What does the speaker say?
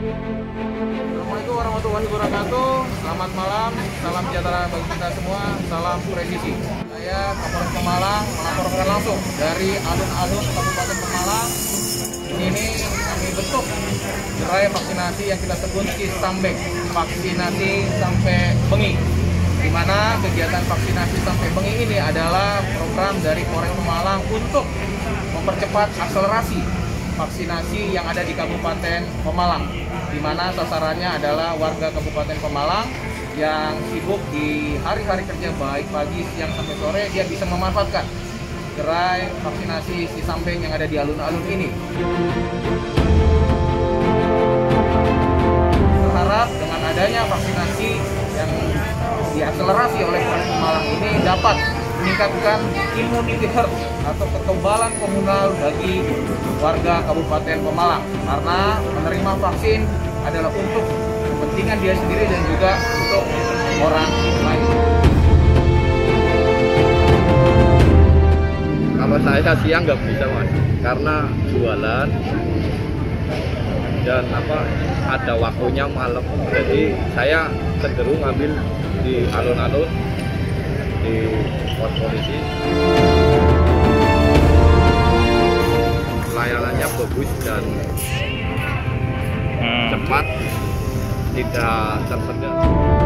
Assalamualaikum warahmatullahi wabarakatuh. Selamat malam, salam sejahtera bagi kita semua, salam presisi. Saya Kapolres Pemalang melaporkan langsung dari alun-alun Kabupaten Pemalang. Ini kami bentuk gerai vaksinasi yang kita sebut Cisambek, vaksinasi sampai bengi. Di mana kegiatan vaksinasi sampai bengi ini adalah program dari Polres Pemalang untuk mempercepat akselerasi vaksinasi yang ada di Kabupaten Pemalang, di mana sasarannya adalah warga Kabupaten Pemalang yang sibuk di hari-hari kerja baik pagi, siang sampai sore, dia bisa memanfaatkan gerai vaksinasi Cisambek yang ada di alun-alun ini. Berharap dengan adanya vaksinasi yang diakselerasi oleh Polres Pemalang ini dapat meningkatkan immunity herd atau kekebalan komunal bagi warga Kabupaten Pemalang, karena menerima vaksin adalah untuk kepentingan dia sendiri dan juga untuk orang lain. Kalau saya siang nggak bisa mas, karena jualan dan ada waktunya malam, jadi saya cenderung ngambil di alun-alun di pos polisi. Pelayanannya bagus dan cepat, tidak tersendat.